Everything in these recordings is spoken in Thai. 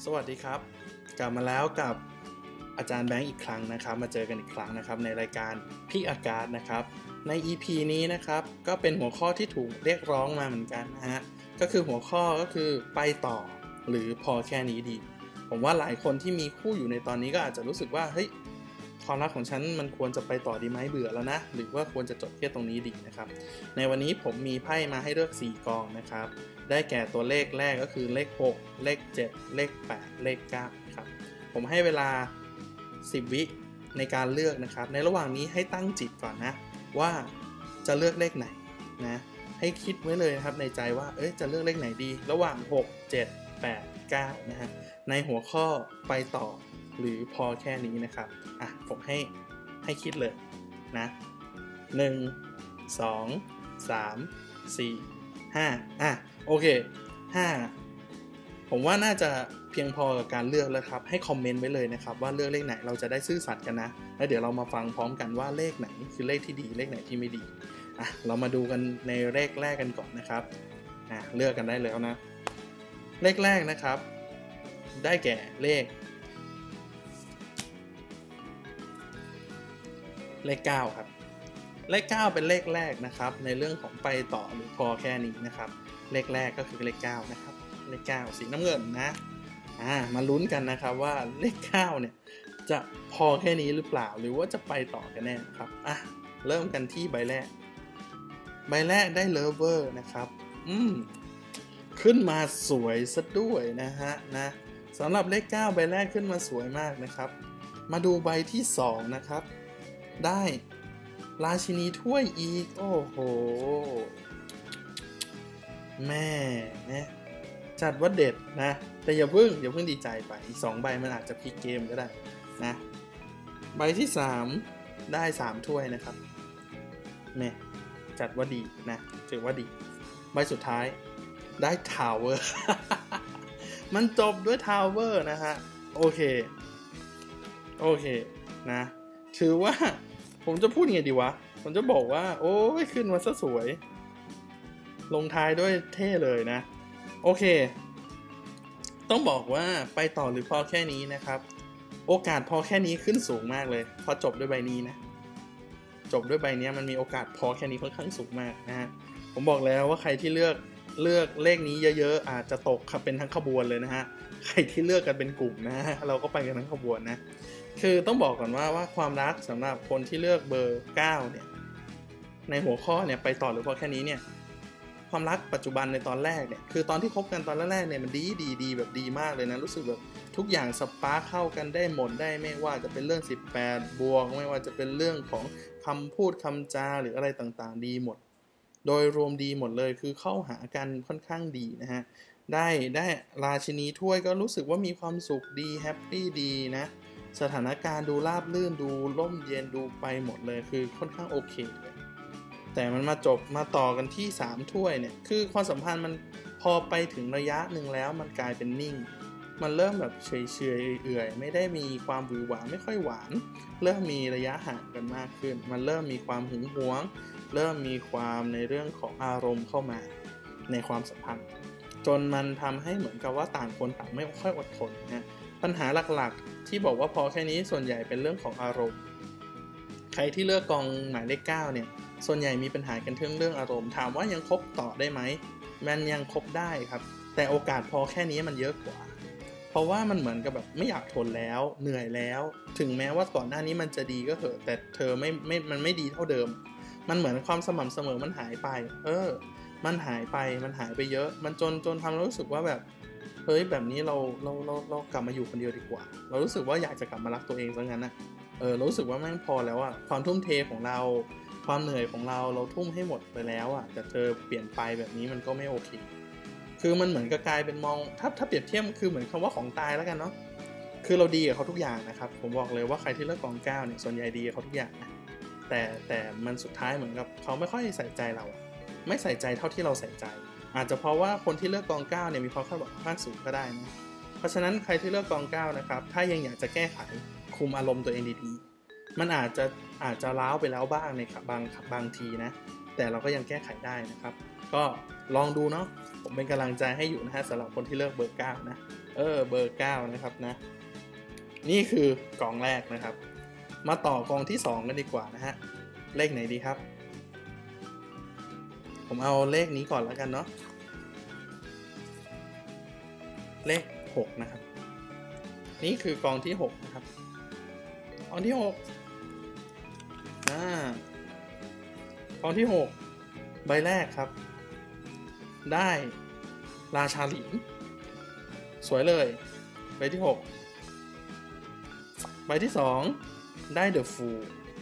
สวัสดีครับกลับมาแล้วกับอาจารย์แบงค์อีกครั้งนะครับมาเจอกันอีกครั้งนะครับในรายการพิกอากาศนะครับใน EP นี้นะครับก็เป็นหัวข้อที่ถูกเรียกร้องมาเหมือนกันนะฮะก็คือหัวข้อก็คือไปต่อหรือพอแค่นี้ดีผมว่าหลายคนที่มีคู่อยู่ในตอนนี้ก็อาจจะรู้สึกว่าเฮ้ยความรักของฉันมันควรจะไปต่อดีไหมเบื่อแล้วนะหรือว่าควรจะจบแค่ตรงนี้ดีนะครับในวันนี้ผมมีไพ่มาให้เลือก4กองนะครับได้แก่ตัวเลขแรกก็คือเลข6เลข7เลข8เลข9ครับผมให้เวลา10 วิในการเลือกนะครับในระหว่างนี้ให้ตั้งจิตก่อนนะว่าจะเลือกเลขไหนนะให้คิดไว้เลยนะครับในใจว่าจะเลือกเลขไหนดีระหว่าง6 7 8 9นะฮะในหัวข้อไปต่อหรือพอแค่นี้นะครับผมให้คิดเลยนะ1 2 3 4 5โอเค5ผมว่าน่าจะเพียงพอกับการเลือกแล้วครับให้คอมเมนต์ไว้เลยนะครับว่าเลือกเลขไหนเราจะได้ซื่อสัตย์กันนะแล้วเดี๋ยวเรามาฟังพร้อมกันว่าเลขไหนคือเลขที่ดีเลขไหนที่ไม่ดีเรามาดูกันในเลขแรกกันก่อนนะครับเลือกกันได้แล้วนะเลขแรกนะครับได้แก่เลข9ครับเลข9เป็นเลขแรกนะครับในเรื่องของไปต่อหรือพอแค่นี้นะครับเลขแรกก็คือเลข9นะครับเลข9สีน้ำเงินนะมาลุ้นกันนะครับว่าเลข9เนี่ยจะพอแค่นี้หรือเปล่าหรือว่าจะไปต่อกันแน่ครับเริ่มกันที่ใบแรกได้เลิฟเวอร์นะครับขึ้นมาสวยซะด้วยนะฮะสำหรับเลข9ใบแรกขึ้นมาสวยมากนะครับมาดูใบที่2นะครับได้ราชินีถ้วยอีกโอ้โหแม่นะจัดว่าเด็ดนะแต่อย่าเพิ่งดีใจไปอีก2ใบมันอาจจะพลิกเกมก็ได้นะใบที่3ได้3ถ้วยนะครับแม่จัดว่าดีนะถือว่าดีใบสุดท้ายได้ทาวเวอร์ มันจบด้วยทาวเวอร์นะฮะโอเคนะถือว่าผมจะพูดไงดีวะผมจะบอกว่าโอ้ยขึ้นมาซะสวยลงท้ายด้วยเท่เลยนะโอเคต้องบอกว่าไปต่อหรือพอแค่นี้นะครับโอกาสพอแค่นี้ขึ้นสูงมากเลยพอจบด้วยใบนี้นะจบด้วยใบนี้มันมีโอกาสพอแค่นี้ค่อนข้างสูงมากนะฮะผมบอกแล้วว่าใครที่เลือกเลขนี้เยอะๆอาจจะตกเป็นทั้งขบวนเลยนะฮะใครที่เลือกกันเป็นกลุ่มนะเราก็ไปกันทั้งขบวนนะคือต้องบอกก่อนว่าความรักสำหรับคนที่เลือกเบอร์9เนี่ยในหัวข้อเนี่ยไปต่อหรือพอแค่นี้เนี่ยความรักปัจจุบันในตอนแรกเนี่ยคือตอนที่คบกันตอนแรกเนี่ยมันดีแบบดีมากเลยนะรู้สึกแบบทุกอย่างสปาร์คเข้ากันได้หมดได้ไม่ว่าจะเป็นเรื่อง18บวกไม่ว่าจะเป็นเรื่องของคำพูดคำจาหรืออะไรต่างๆดีหมดโดยรวมดีหมดเลยคือเข้าหากันค่อนข้างดีนะฮะได้ราชินีถ้วยก็รู้สึกว่ามีความสุขดีแฮปปี้ดีนะสถานการณ์ดูราบรื่นดูร่มเย็นดูไปหมดเลยคือค่อนข้างโอเคเลยแต่มันมาต่อกันที่3ถ้วยเนี่ยคือความสัมพันธ์มันพอไปถึงระยะหนึ่งแล้วมันกลายเป็นนิ่งมันเริ่มแบบเฉยเอื่อยไม่ได้มีความหวือหวาไม่ค่อยหวานเริ่มมีระยะห่างกันมากขึ้นมันเริ่มมีความหึงหวงเริ่มมีความในเรื่องของอารมณ์เข้ามาในความสัมพันธ์จนมันทำให้เหมือนกับว่าต่างคนต่างไม่ค่อยอดทนนะปัญหาหลักๆที่บอกว่าพอแค่นี้ส่วนใหญ่เป็นเรื่องของอารมณ์ใครที่เลือกกองหมายเลข9เนี่ยส่วนใหญ่มีปัญหากันเรื่องอารมณ์ถามว่ายังคบต่อได้ไหมมันยังคบได้ครับแต่โอกาสพอแค่นี้มันเยอะกว่าเพราะว่ามันเหมือนกับแบบไม่อยากทนแล้วเหนื่อยแล้วถึงแม้ว่าก่อนหน้านี้มันจะดีก็เถอะแต่เธอมันไม่ดีเท่าเดิมมันเหมือนความสม่ำเสมอมันหายไปมันหายไปเยอะมันจนทำให้รู้สึกว่าแบบเฮ้ยแบบนี้เรากลับมาอยู่คนเดียวดีกว่าเรารู้สึกว่าอยากจะกลับมารักตัวเองซะงั้นนะเรารู้สึกว่าแม่งพอแล้วอะความทุ่มเทของเราความเหนื่อยของเราทุ่มให้หมดไปแล้วอะแต่เธอเปลี่ยนไปแบบนี้มันก็ไม่โอเคคือมันเหมือนกับกลายเป็นมองถ้าเปรียบเทียบคือเหมือนคำว่าของตายแล้วกันเนาะคือเราดีกับเขาทุกอย่างนะครับผมบอกเลยว่าใครที่เลือกกอง9เนี่ยส่วนใหญ่ดีกับเขาทุกอย่างนะแต่มันสุดท้ายเหมือนกับเขาไม่ค่อยใส่ใจเราไม่ใส่ใจเท่าที่เราใส่ใจอาจจะเพราะว่าคนที่เลือกกอง9เนี่ยมีความคาดหวังมากสูงก็ได้นะเพราะฉะนั้นใครที่เลือกกอง9นะครับถ้ายังอยากจะแก้ไขคุมอารมณ์ตัวเองดีๆมันอาจจะล้าวไปแล้วบ้างในบางทีนะแต่เราก็ยังแก้ไขได้นะครับก็ลองดูเนาะผมเป็นกำลังใจให้อยู่นะฮะสำหรับคนที่เลือกเบอร์9นะเบอร์9นะครับนะนี่คือกองแรกนะครับมาต่อกองที่2กันดีกว่านะฮะเลขไหนดีครับผมเอาเลขนี้ก่อนแล้วกันเนาะเลข6นะครับนี่คือกองที่6นะครับกองที่6กองที่6ใบแรกครับได้ราชาหลินสวยเลยใบที่6ใบที่2ได้เดอะฟูล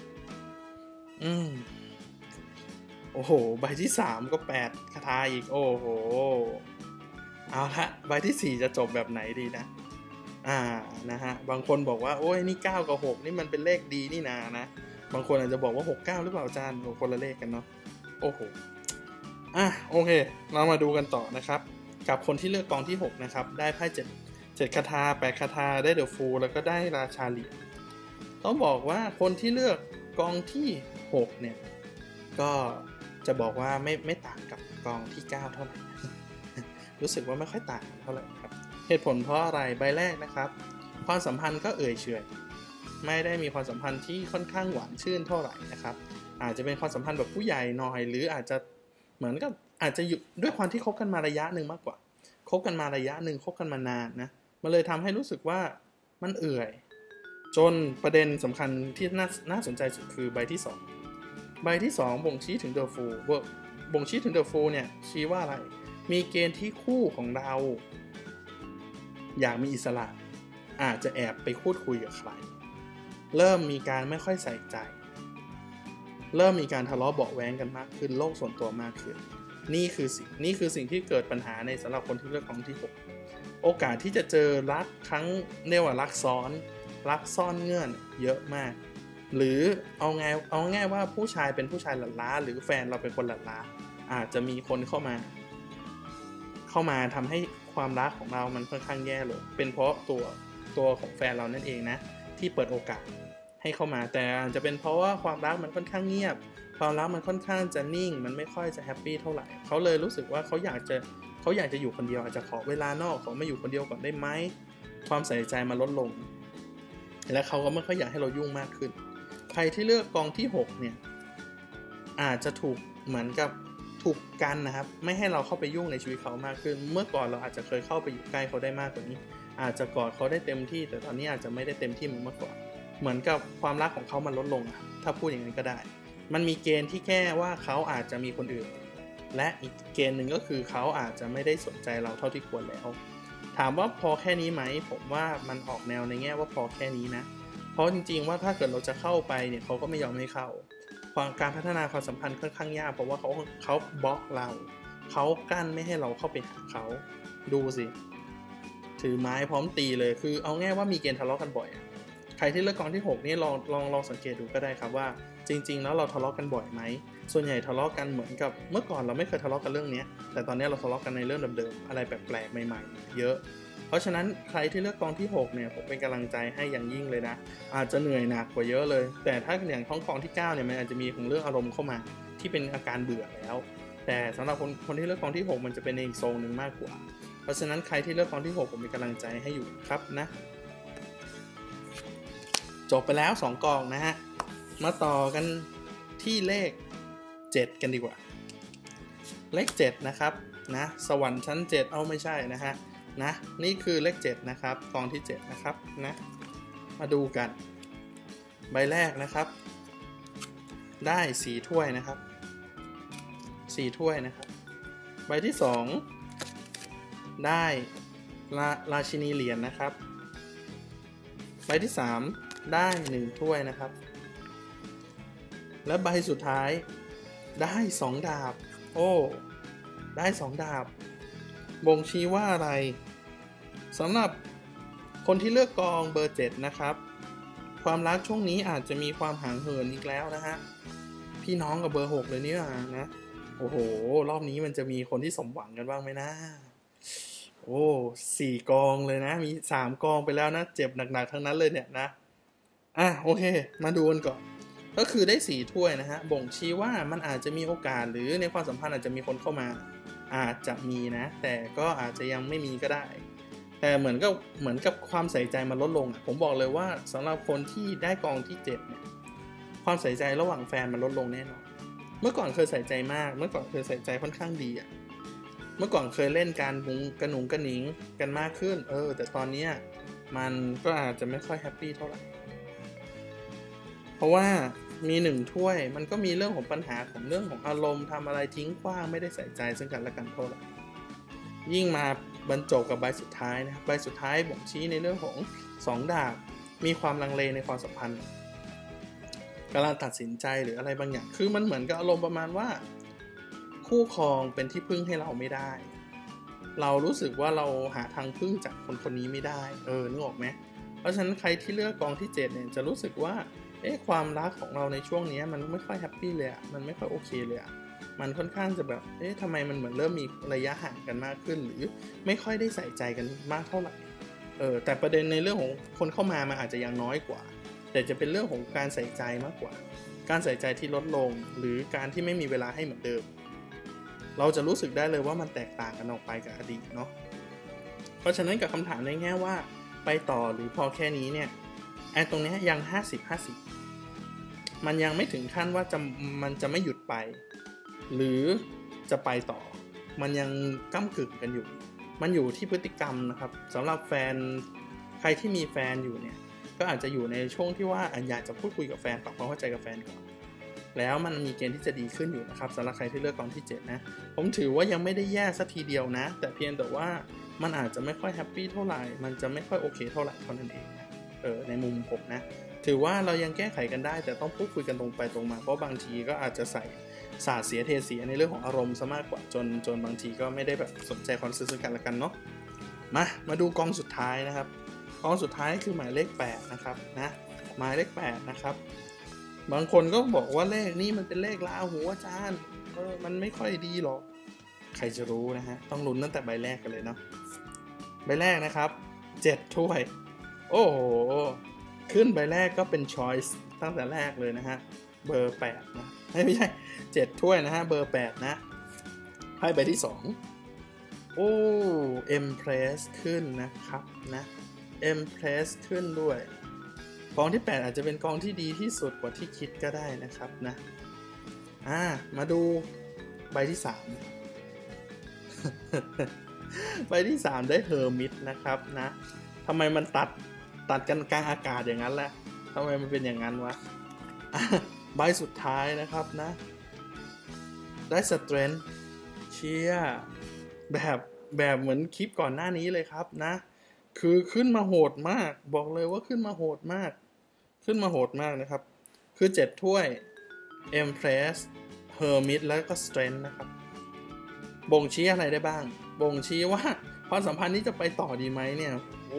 โอ้โหใบที่3ก็8คาถาอีกโอ้โหเอาละใบที่4จะจบแบบไหนดีนะนะฮะบางคนบอกว่าโอ้ยนี่9กับ6นี่มันเป็นเลขดีนี่นานะบางคนอาจจะบอกว่า69หรือเปล่าอาจารย์คนละเลขกันเนาะโอ้โหโอเคเรามาดูกันต่อนะครับกับคนที่เลือกกองที่6นะครับได้ไพ่7คาถา8คาถาได้เดอะฟูลแล้วก็ได้ราชาเหรียญต้องบอกว่าคนที่เลือกกองที่6เนี่ยก็จะบอกว่าไม่ต่างกับกองที่9เท่าไหร่ รู้สึกว่าไม่ค่อยต่างเท่าไหร่ครับเหตุผลเพราะอะไรใบแรกนะครับความสัมพันธ์ก็เอ่ยเฉยไม่ได้มีความสัมพันธ์ที่ค่อนข้างหวานชื่นเท่าไหร่นะครับอาจจะเป็นความสัมพันธ์แบบผู้ใหญ่หน่อยหรืออาจจะเหมือนกับอาจจะอยู่ด้วยความที่คบกันมาระยะหนึ่งมากกว่าคบกันมาระยะหนึ่งคบกันมานานนะมันเลยทำให้รู้สึกว่ามันเอื่อยจนประเด็นสำคัญที่น่าสนใจสุดคือใบที่2ใบที่2บ่งชี้ถึงเดอะฟูลบ่งชี้ถึงเดอะฟูลเนี่ยชี้ว่าอะไรมีเกณฑ์ที่คู่ของเราอยากมีอิสระอาจจะแอบไปพูดคุยกับใครเริ่มมีการไม่ค่อยใส่ใจเริ่มมีการทะเลาะเบาะแว้งกันมากขึ้นโลกส่วนตัวมากขึ้นนี่คือสิ่งที่เกิดปัญหาในสำหรับคนที่เลือกกองที่6โอกาสที่จะเจอรักครั้งเรียกว่ารักซ้อนรักซ่อนเงื่อนเยอะมากหรือเอาง่ายว่าผู้ชายเป็นผู้ชายหลั่นล้าหรือแฟนเราเป็นคนหลั่นล้าอาจจะมีคนเข้ามาทำให้ความรักของเรามันค่อนข้างแย่ลงเป็นเพราะตัวของแฟนเรานั่นเองนะที่เปิดโอกาสให้เข้ามาแต่อาจจะเป็นเพราะว่าความรักมันค่อนข้างเงียบความรักมันค่อนข้างจะนิ่งมันไม่ค่อยจะแฮปปี้เท่าไหร่เขาเลยรู้สึกว่าเขาอยากจะอยู่คนเดียวอาจจะขอเวลานอกขอมาอยู่คนเดียวก่อนได้ไหมความใส่ใจมันลดลงและเขาก็ไม่ค่อยอยากให้เรายุ่งมากขึ้นใครที่เลือกกองที่6เนี่ยอาจจะถูกเหมือนกับถูกกันนะครับไม่ให้เราเข้าไปยุ่งในชีวิตเขามากขึ้นเมื่อก่อนเราอาจจะเคยเข้าไปอยู่ใกล้เขาได้มากกว่านี้อาจจะกอดเขาได้เต็มที่แต่ตอนนี้อาจจะไม่ได้เต็มที่เหมือนเมื่อก่อนเหมือนกับความรักของเขามันลดลงถ้าพูดอย่างนั้นก็ได้มันมีเกณฑ์ที่แค่ว่าเขาอาจจะมีคนอื่นและอีกเกณฑ์หนึ่งก็คือเขาอาจจะไม่ได้สนใจเราเท่าที่ควรแล้วถามว่าพอแค่นี้ไหมผมว่ามันออกแนวในแง่ว่าพอแค่นี้นะเพราะจริงๆว่าถ้าเกิดเราจะเข้าไปเนี่ยเขาก็ไม่ยอมให้เข้าการพัฒนาความสัมพันธ์ค่อนข้างยากเพราะว่าเขาบล็อกเราเขากั้นไม่ให้เราเข้าไปหาเขาดูสิถือไม้พร้อมตีเลยคือเอาง่ายว่ามีเกณฑ์ทะเลาะกันบ่อยใครที่เลือกกองที่6นี่ลองสังเกตดูก็ได้ครับว่าจริงๆแล้วเราทะเลาะกันบ่อยไหมส่วนใหญ่ทะเลาะกันเหมือนกับเมื่อก่อนเราไม่เคยทะเลาะกันเรื่องนี้แต่ตอนนี้เราทะเลาะกันในเรื่องเดิมๆอะไรแปลกๆใหม่ๆเยอะเพราะฉะนั้นใครที่เลือกกองที่6เนี่ยผมเป็นกำลังใจให้อย่างยิ่งเลยนะอาจจะเหนื่อยหนักกว่าเยอะเลยแต่ถ้าอย่างกองที่9เนี่ยมันอาจจะมีของเรื่องอารมณ์เข้ามาที่เป็นอาการเบื่อแล้วแต่สำหรับคนที่เลือกกองที่6มันจะเป็นในอีกโซนหนึ่งมากกว่าเพราะฉะนั้นใครที่เลือกกองที่6ผมเป็นกำลังใจให้อยู่ครับนะจบไปแล้ว2กองนะฮะมาต่อกันที่เลข7กันดีกว่าเลข7นะครับนะสวรรค์ชั้น7เอาไม่ใช่นะฮะนะนี่คือเลข7นะครับกองที่7นะครับนะมาดูกันใบแรกนะครับได้4ถ้วยนะครับ4ถ้วยนะครับใบที่2ได้ราชินีเหรียญนะครับใบที่3ได้1ถ้วยนะครับและใบสุดท้ายได้2ดาบโอ้ได้2ดาบบ่งชี้ว่าอะไรสำหรับคนที่เลือกกองเบอร์7นะครับความรักช่วงนี้อาจจะมีความห่างเหินอีกแล้วนะฮะพี่น้องกับเบอร์6เลยเนี่ยนะโอ้โหรอบนี้มันจะมีคนที่สมหวังกันบ้างไหมนะโอ้4กองเลยนะมี3กองไปแล้วนะเจ็บหนักๆทั้งนั้นเลยเนี่ยนะโอเคมาดูกันก่อนก็คือได้4ถ้วยนะฮะบ่งชี้ว่ามันอาจจะมีโอกาสหรือในความสัมพันธ์อาจจะมีคนเข้ามาอาจจะมีนะแต่ก็อาจจะยังไม่มีก็ได้แต่เหมือนกับความใส่ใจมันลดลงผมบอกเลยว่าสำหรับคนที่ได้กองที่7เนี่ยความใส่ใจระหว่างแฟนมันลดลงแน่นอนเมื่อก่อนเคยใส่ใจมากเมื่อก่อนเคยใส่ใจค่อนข้างดีเมื่อก่อนเคยเล่นการกระหนุงกระหนิงกันมากขึ้นแต่ตอนนี้มันก็อาจจะไม่ค่อยแฮปปี้เท่าไหร่เพราะว่ามี1ถ้วยมันก็มีเรื่องของปัญหาของเรื่องของอารมณ์ทำอะไรทิ้งขว้างไม่ได้ใส่ใจซึ่งกันและกันเท่าไหร่ยิ่งมาบรรจบกับใบสุดท้ายนะครับใบสุดท้ายบ่งชี้ในเรื่องของ2 ดาบมีความลังเลในความสัมพันธ์กำลังตัดสินใจหรืออะไรบางอย่างคือมันเหมือนกับอารมณ์ประมาณว่าคู่ครองเป็นที่พึ่งให้เราไม่ได้เรารู้สึกว่าเราหาทางพึ่งจากคนนี้ไม่ได้นึกออกไหมเพราะฉะนั้นใครที่เลือกกองที่7เนี่ยจะรู้สึกว่าความรักของเราในช่วงนี้มันไม่ค่อยแฮปปี้เลยมันไม่ค่อยโอเคเลยมันค่อนข้างจะแบบทำไมมันเหมือนเริ่มมีระยะห่างกันมากขึ้นหรือไม่ค่อยได้ใส่ใจกันมากเท่าไหร่แต่ประเด็นในเรื่องของคนเข้ามามันอาจจะยังน้อยกว่าแต่จะเป็นเรื่องของการใส่ใจมากกว่าการใส่ใจที่ลดลงหรือการที่ไม่มีเวลาให้เหมือนเดิมเราจะรู้สึกได้เลยว่ามันแตกต่างกันออกไปกับอดีตเนาะเพราะฉะนั้นกับคำถามในแง่ว่าไปต่อหรือพอแค่นี้เนี่ยตรงนี้ยัง50-50มันยังไม่ถึงขั้นว่ามันจะไม่หยุดไปหรือจะไปต่อมันยังก้ำกึ่งกันอยู่มันอยู่ที่พฤติกรรมนะครับสำหรับแฟนใครที่มีแฟนอยู่เนี่ยก็อาจจะอยู่ในช่วงที่ว่าอยากจะพูดคุยกับแฟนปรับความเข้าใจกับแฟนก่อนแล้วมันมีเกณฑ์ที่จะดีขึ้นอยู่นะครับสำหรับใครที่เลือกกองที่7นะผมถือว่ายังไม่ได้แย่สักทีเดียวนะแต่เพียงแต่ว่ามันอาจจะไม่ค่อยแฮปปี้เท่าไหร่มันจะไม่ค่อยโอเคเท่าไหร่เท่านั้นเองในมุมผมนะถือว่าเรายังแก้ไขกันได้แต่ต้องพูดคุยกันตรงไปตรงมาเพราะบางทีก็อาจจะใส่สาดเสียเทเสียในเรื่องของอารมณ์ซะมากกว่าจนบางทีก็ไม่ได้แบบสนใจความรู้สึกกันละกันเนาะมาดูกองสุดท้ายนะครับกองสุดท้ายคือหมายเลข8นะครับนะหมายเลข8นะครับบางคนก็บอกว่าเลขนี้มันเป็นเลขราหูอาจารย์มันไม่ค่อยดีหรอกใครจะรู้นะฮะต้องลุ้นตั้งแต่ใบแรกกันเลยเนาะใบแรกนะครับ7ถ้วยโอ้โหขึ้นใบแรกก็เป็น choice ตั้งแต่แรกเลยนะฮะเบอร์8นะไม่ใช่7ถ้วยนะฮะเบอร์8นะให้ใบที่2โอ้ Empress ขึ้นนะครับนะ Empress ขึ้นด้วยกองที่8อาจจะเป็นกองที่ดีที่สุดกว่าที่คิดก็ได้นะครับนะมาดูใบที่3 ใบที่3ได้ Hermit นะครับนะทำไมมันตัดกันกลางอากาศอย่างนั้นแหละทำไมมันเป็นอย่างนั้นวะใบสุดท้ายนะครับนะได้ Strength เชียร์แบบเหมือนคลิปก่อนหน้านี้เลยครับนะคือขึ้นมาโหดมากบอกเลยว่าขึ้นมาโหดมากนะครับคือ7ถ้วย Empress Hermit แล้วก็ Strength นะครับบ่งชี้อะไรได้บ้างบ่งชี้ว่าความสัมพันธ์นี้จะไปต่อดีไหมเนี่ย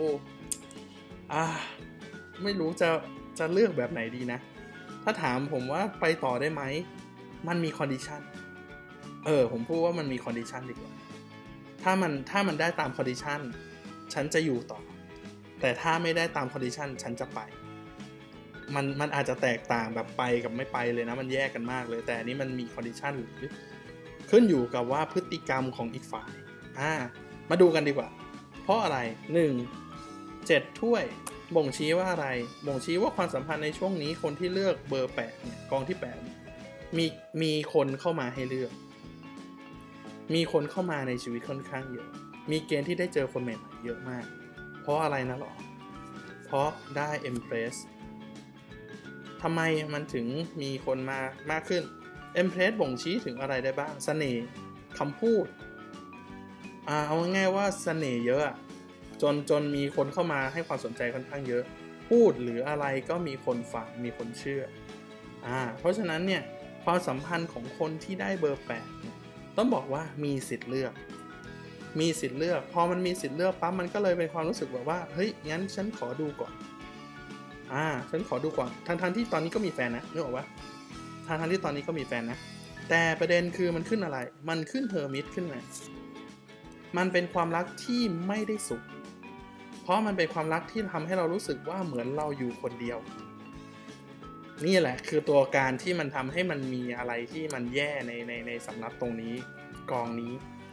ไม่รู้จะเลือกแบบไหนดีนะถ้าถามผมว่าไปต่อได้ไหมมันมีคอนดิชันผมพูดว่ามันมีคอนดิชันดีกว่าถ้ามันได้ตามคอนดิชันฉันจะอยู่ต่อแต่ถ้าไม่ได้ตามคอนดิชันฉันจะไปมันอาจจะแตกต่างแบบไปกับไม่ไปเลยนะมันแยกกันมากเลยแต่อันนี้มันมีคอนดิชันหรือขึ้นอยู่กับว่าพฤติกรรมของอีกฝ่ายมาดูกันดีกว่าเพราะอะไร1 7ถ้วยบ่งชี้ว่าอะไรบ่งชี้ว่าความสัมพันธ์ในช่วงนี้คนที่เลือกเบอร์8เนี่ยกองที่8มีคนเข้ามาให้เลือกมีคนเข้ามาในชีวิตค่อนข้างเยอะมีเกณฑ์ที่ได้เจอคนใหม่ๆเยอะมากเพราะอะไรนะหรอเพราะได้ Empress ทำไมมันถึงมีคนมามากขึ้น Empress บ่งชี้ถึงอะไรได้บ้างเสน่ห์คำพูดเอาง่ายๆว่าเสน่ห์เยอะจนมีคนเข้ามาให้ความสนใจค่อนข้างเยอะพูดหรืออะไรก็มีคนฟังมีคนเชื่อเพราะฉะนั้นเนี่ยความสัมพันธ์ของคนที่ได้เบอร์8เนี่ยต้องบอกว่ามีสิทธิ์เลือกพอมันมีสิทธิ์เลือกปั๊บมันก็เลยเป็นความรู้สึกแบบว่าเฮ้ยงั้นฉันขอดูก่อนฉันขอดูก่อนทั้งที่ตอนนี้ก็มีแฟนนะนึกออกปะทั้งที่ตอนนี้ก็มีแฟนนะแต่ประเด็นคือมันขึ้นอะไรมันขึ้น Hermit ขึ้นมามันเป็นความรักที่ไม่ได้สุขเพราะมันเป็นความรักที่ทำให้เรารู้สึกว่าเหมือนเราอยู่คนเดียวนี่แหละคือตัวการที่มันทำให้มันมีอะไรที่มันแย่ในสำหรับตรงนี้กองนี้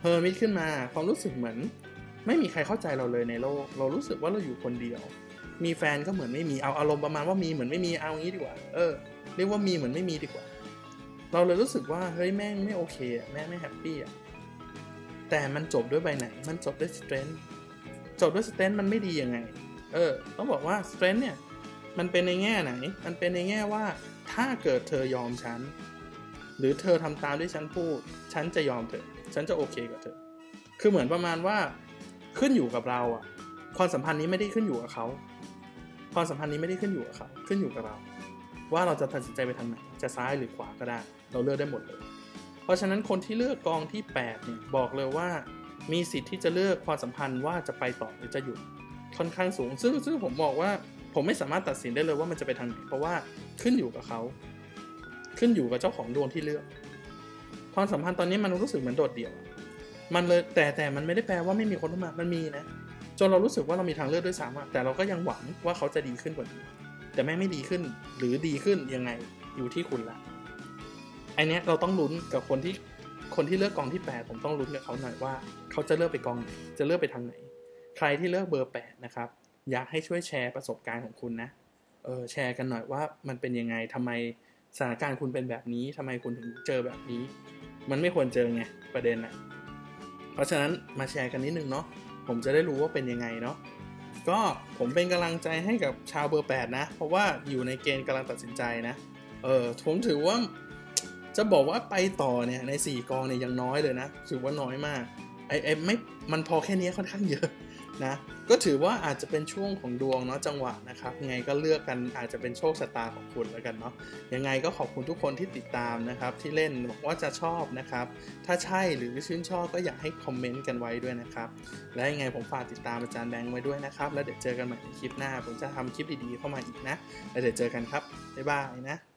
เฮอร์มิตขึ้นมาความรู้สึกเหมือนไม่มีใครเข้าใจเราเลยในโลกเรารู้สึกว่าเราอยู่คนเดียวมีแฟนก็เหมือนไม่มีเอาอารมณ์ประมาณว่ามีเหมือนไม่มีเอางี้ดีกว่าเรียกว่ามีเหมือนไม่มีดีกว่าเราเลยรู้สึกว่าเฮ้ยแม่งไม่โอเคอ่ะแม่งไม่แฮปปี้อ่ะแต่มันจบด้วยใบไหนมันจบด้วยสเตรนท์จบด้วยสเตรนท์มันไม่ดียังไงต้องบอกว่าสเตรนท์เนี่ยมันเป็นในแง่ไหนมันเป็นในแง่ว่าถ้าเกิดเธอยอมฉันหรือเธอทำตามที่ฉันพูดฉันจะยอมเธอฉันจะโอเคกับเธอคือเหมือนประมาณว่าขึ้นอยู่กับเราอ่ะความสัมพันธ์นี้ไม่ได้ขึ้นอยู่กับเขาความสัมพันธ์นี้ไม่ได้ขึ้นอยู่กับเขาขึ้นอยู่กับเราว่าเราจะตัดสินใจไปทางไหนจะซ้ายหรือขวาก็ได้เราเลือกได้หมดเลยเพราะฉะนั้นคนที่เลือกกองที่8เนี่ยบอกเลยว่ามีสิทธิ์ที่จะเลือกความสัมพันธ์ว่าจะไปต่อหรือจะหยุดค่อนข้างสูงซึ่งผมบอกว่าผมไม่สามารถตัดสินได้เลยว่ามันจะไปทางไหนเพราะว่าขึ้นอยู่กับเขาขึ้นอยู่กับเจ้าของดวงที่เลือกความสัมพันธ์ตอนนี้มันรู้สึกเหมือนโดดเดี่ยวมันเลยแต่มันไม่ได้แปลว่าไม่มีคนเข้ามามันมีนะจนเรารู้สึกว่าเรามีทางเลือกด้วยซ้ำแต่เราก็ยังหวังว่าเขาจะดีขึ้นกว่านี้แต่แม่ไม่ดีขึ้นหรือดีขึ้นยังไงอยู่ที่คุณละไอเนี้ยเราต้องลุ้นกับคนที่เลือกกองที่8ผมต้องลุ้นกับเขาหน่อยว่าเขาจะเลือกไปกองไหนจะเลือกไปทางไหนใครที่เลือกเบอร์8นะครับอยากให้ช่วยแชร์ประสบการณ์ของคุณนะแชร์กันหน่อยว่ามันเป็นยังไงทำไมสถานการณ์คุณเป็นแบบนี้ทำไมคุณถึงเจอแบบนี้มันไม่ควรเจอไงประเด็นนะเพราะฉะนั้นมาแชร์กันนิดนึงเนาะผมจะได้รู้ว่าเป็นยังไงเนาะก็ผมเป็นกำลังใจให้กับชาวเบอร์8นะเพราะว่าอยู่ในเกณฑ์กำลังตัดสินใจนะผมถือว่าจะบอกว่าไปต่อเนี่ยใน4กองเนี่ยยังน้อยเลยนะถือว่าน้อยมากไม่มันพอแค่นี้ค่อนข้างเยอะนะก็ถือว่าอาจจะเป็นช่วงของดวงเนาะจังหวะนะครับยังไงก็เลือกกันอาจจะเป็นโชคชะตาของคุณแล้วกันเนาะยังไงก็ขอบคุณทุกคนที่ติดตามนะครับที่เล่นบอกว่าจะชอบนะครับถ้าใช่หรือชื่นชอบก็อยากให้คอมเมนต์กันไว้ด้วยนะครับและยังไงผมฝากติดตามอาจารย์แบงค์ไว้ด้วยนะครับแล้วเดี๋ยวเจอกันใหม่ในคลิปหน้าผมจะทำคลิปดีๆเข้ามาอีกนะแล้วเดี๋ยวเจอกันครับบ๊ายบายนะ